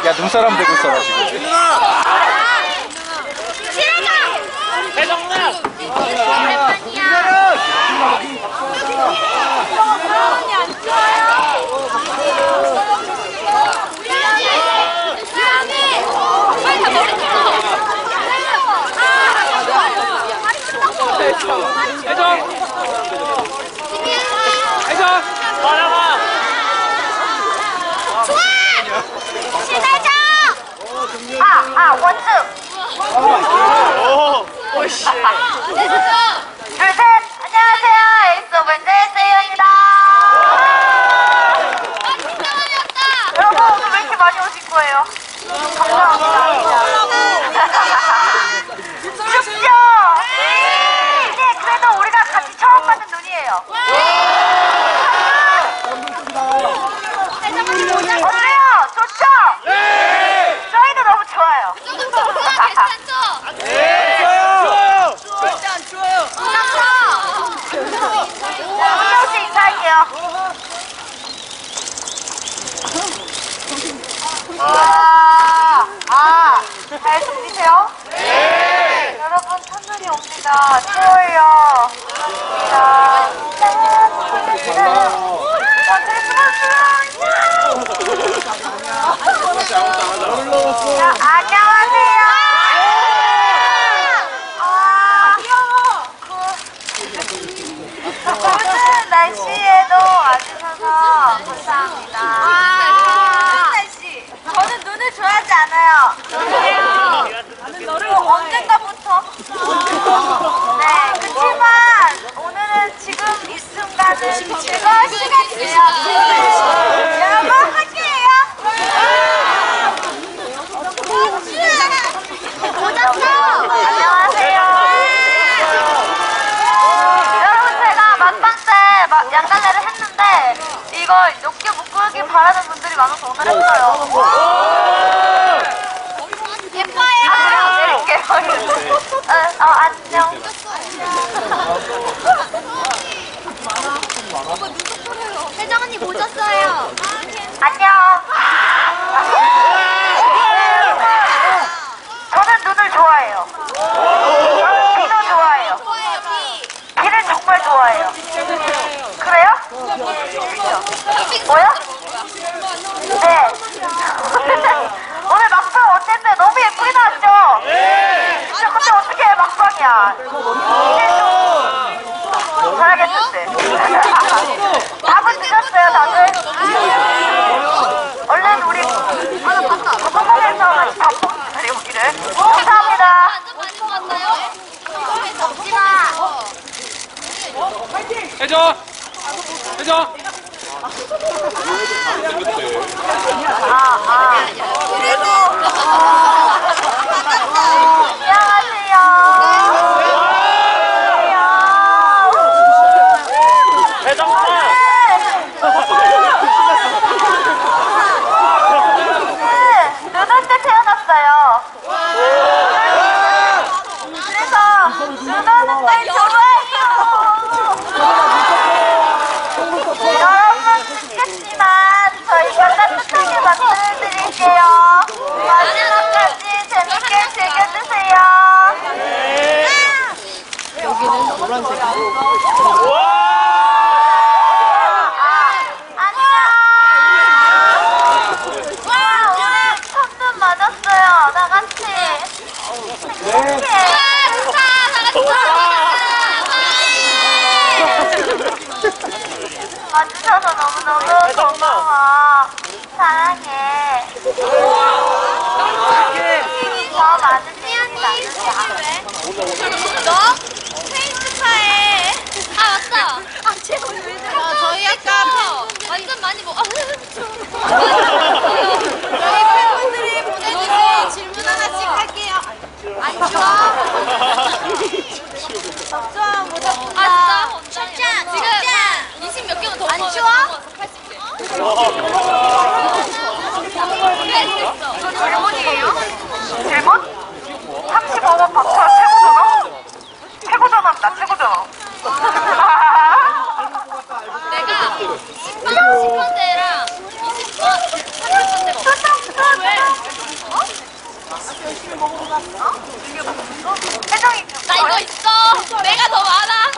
야, 눈사람 되고 있어라, 지금. 대정나! 오씨. 둘, 셋! 안녕하세요. 에이스 오브 엔젤 세이언입니다. 진짜 많이 왔다. 여러분, 오늘 왜 이렇게 많이 오신 거예요? 감사합니다. 춥죠? 이제 그래도 우리가 같이 처음 받는 눈이에요. 어때요? 좋죠? 네! 저희도 너무 좋아요. 괜찮죠? 한명씩 인사할게요. 잘 들리세요? 네! 여러분, 첫눈이 옵니다. 추워요. 안녕하세요. 무슨 날씨에도 와주셔서 감사합니다. 무슨 날씨? 저는 눈을 좋아하지 않아요. 언젠가부터. 네, 그렇지만 오늘은 지금 이 순간은 즐거운 시간이에요. 여러분 함께해요. 안녕하세요. 여러분, 제가 막방 때 양갈래를 했는데 이걸 높게 묶기 바라는 분들이 많아서 오늘 했어요. 예뻐요. 드릴게요. 안녕. 혜정 언니 모셨어요. 안녕. 저는 눈을 좋아해요. 비도 좋아해요. 비를 정말 좋아해요. 그래요? 뭐요? 네. 오늘 막방 어땠어요? 너무 예쁘게 나왔죠? 진짜 근데 어떻게 막방이야? 이제 좀 잘하겠는데. 밥은 드셨어요, 다들? 얼른 우리 성공해서 밥 먹는 우리를. 감사합니다. 완전 많이 모았어요. 덥지마. 해줘! 해줘! 그래도 안녕하세요. 대정나! 눈올 때 태어났어요. 그래서 눈 오는 날 좋아해요. 여러분 춥겠지만 저희가 따뜻하게 만들어드릴게요. 마지막까지 재밌게 즐겨주세요. 여기는 노란색. 안녕. 와, 오늘 첫눈 맞았어요. 나같이. 행복해. 와주셔서 너무너무 고마워. 사랑해. 더 많은 얘기 나누자. 너? 생일 축하해. 아 맞다. 제가 오늘 왜 저래? 저희 아까 완전 많이 먹. 저희 팬분들이 보내주신 질문 하나씩 할게요. 안 추워? 덥죠? 모자보다. 아 진짜? 지금 20 몇 개는 더 먹어요. 안 추워? 80개. 질문이에요? 질문? 35번 박차 최고전화? 최고전화입니다, 최고전화. 내가 10번 대랑 20번, 30번 대가 없어. 왜? 혜정이 나 이거 있어. 내가 더 많아.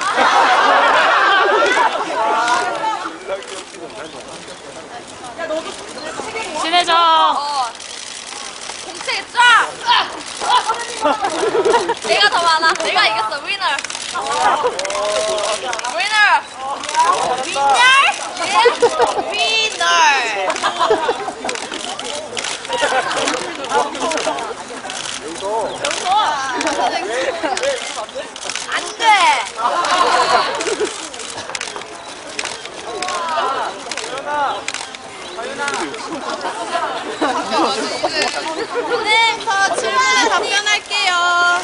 친해져. 공책에 쫙. 내가 더 많아. 내가 이겼어. 위너. 위너. 위너. 위너. 안 돼. 네, 저 질문에 답변할게요.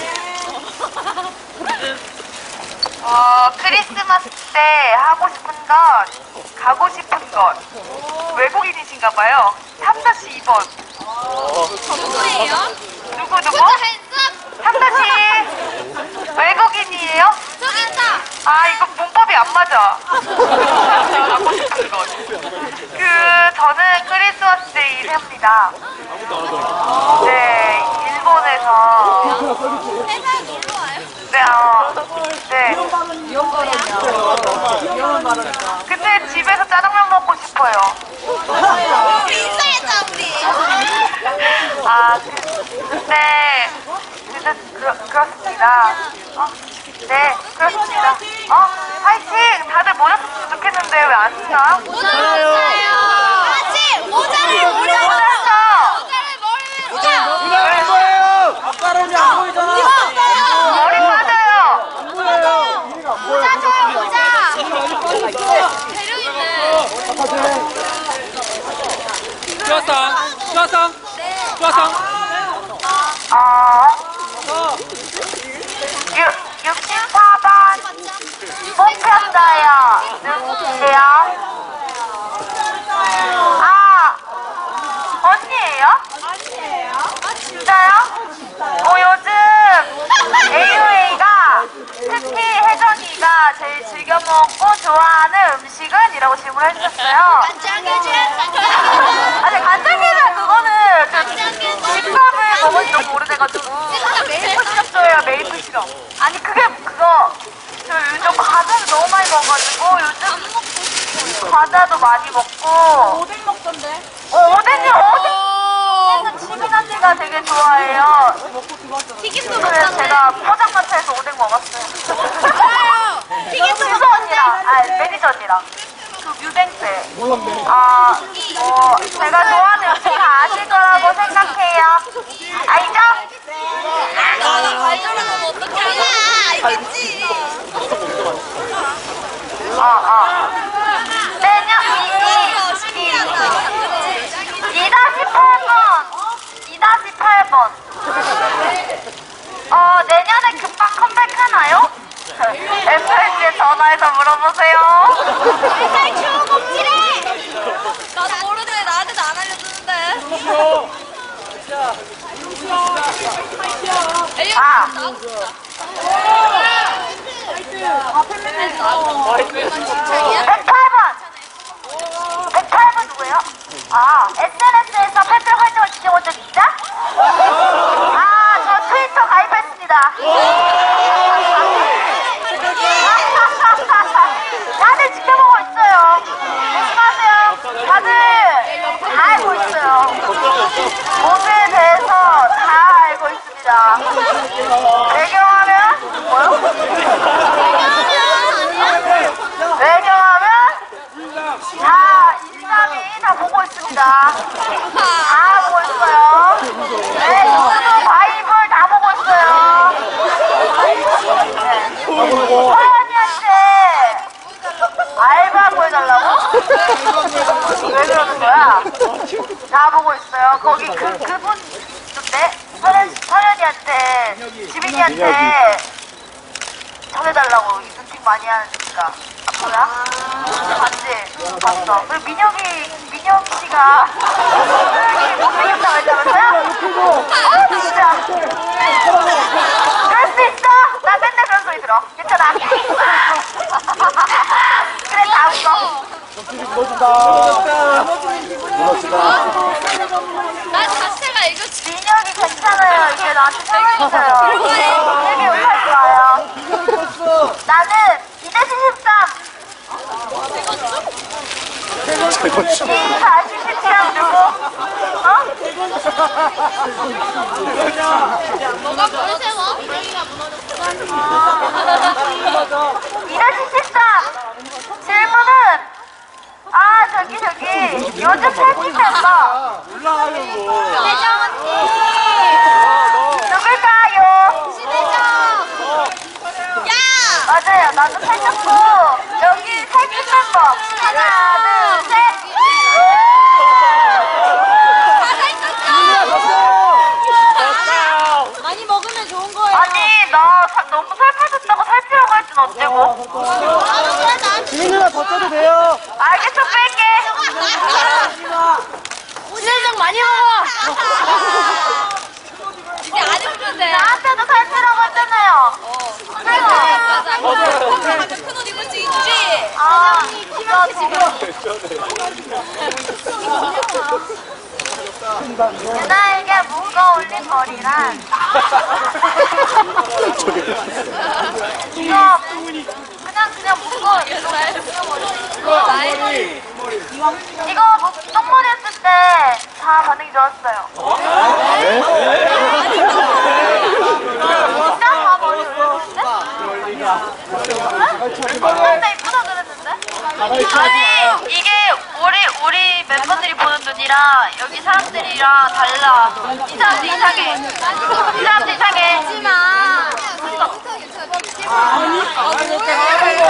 크리스마스 때 하고 싶은 건, 가고 싶은 것. 외국인이신가봐요. 3-2번. 누구예요? 누구? 진짜 핸섬? 3-2. 외국인이에요? 저기 있다. 아, 이거 문법이 안 맞아. 가고 싶은 것. 저는 크리스마스 때 일합니다. 네, 일본에서. 회사 놀러 와요. 네, 근데 집에서 짜장면 먹고 싶어요. 우리 인사했다 우리. 근데 그렇습니다. 네, 그렇습니다. 화이팅! 다들 모자 썼으면 좋겠는데 왜 안 쓰나? 모자 썼어요. 아직 모자를 머리에 모자 모자를 거예요. 앞가람이 안 보이잖아. 머리 맞아요. 모자 줘요 모자. 재료 있네. 좋았어. 어, 64번 뽑혔어요. 누구세요? 언니예요? 진짜요? 요즘 AUA가 특히 혜정이가 제일 즐겨 먹고 좋아하는 음식은? 이라고 질문을 해주셨어요. 아니, 간장게장 그거는 집밥을 먹은 지 너무 오래돼가지고. 메이플 시럽줘요, 메이플 시럽. 아니, 그거. 저 요즘 과자를 너무 많이 먹어가지고, 요즘 과자도 많이 먹고. 오뎅 먹던데? 오뎅은 지민 언니가 되게 좋아해요. 튀김도 그래서 먹던데. 제가 포장마차에서 오뎅 먹었어요. 튀김도 수서 언니랑, 매니저 언니랑. 뮤뱅 때. 제가 좋아하는 음식 다 아실 거라고 생각해요. 알죠? 나 발전을 하면 어떡해. 알겠지. 내년 2-8번. 내년에 금방 컴백하나요? FS에 전화해서 물어보세요. 맨날 추억 없지래. 나도 모르는데 나한테도 안 알려주는데. 자기야? 108번 누구예요? SNS에서 팬들 활동을 지켜본 적 있다? 저 트위터 가입했습니다. 다들 지켜보고 있어요. 조심하세요. 다들 다 알고 있어요. 모두에 대해서 다 알고 있습니다. 배경화면? 뭐요? 배경화면? 인삼이 다 보고 있습니다. 다 보고 있어요. 네, 유튜브 바이블 다 보고 있어요. 서연이한테 알바 구해달라고? 왜 그러는 거야? 다 보고 있어요. 거기 그분 있던데? 서연이한테, 지민이한테 전해달라고. 눈팅 많이 하니까. 뭐야? 봤지? 봤어. 그리고 민혁이 씨가 소연이 못생겼다고 했다면서요? 진짜. 그럴 수 있어? 나 맨날 그런 소리 들어. 괜찮아. 그래, 다음 거. 나 자체가 이거 민혁이 괜찮아요. 이게 나한테 사랑이셔요. 되게 욕하지 마요. 나는 2대73. 게임 40cm랑 누구? 어? 뭐가 뭘 세워? 민영이가 무너졌어. 2대73. 질문은 저기 요즘 팬티 멤버 세정 언니 누굴까요? 신혜정. 야. 맞아요. 나도 살쪘고 여기 살찐 멤버 하나 둘 셋. 많이 먹으면 좋은 거예요. 아니 나 너무 살 빠졌다고 살찌라고 할 땐 어째고? 지민 누나 더 쪄도 돼요. 알겠어 뺄게. 신혜정 많이 먹어. 이게 안 해주면 돼. 나한테도 살찌라고 했잖아요. 그래서 맞아. 큰옷 입을 수 있지. 진짜 지금 유나에게 묶어 올린 머리란 이거 그냥 묶어 이거 똥머리 했을 때 다 반응이 좋았어요. 진짜 다 머리 올렸는데? 진짜 이쁘다 그랬는데? 아니 이게 우리 멤버들이 보는 눈이랑 여기 사람들이랑 달라. 이 사람들 이상해. 이 사람들 이상해. 하지마.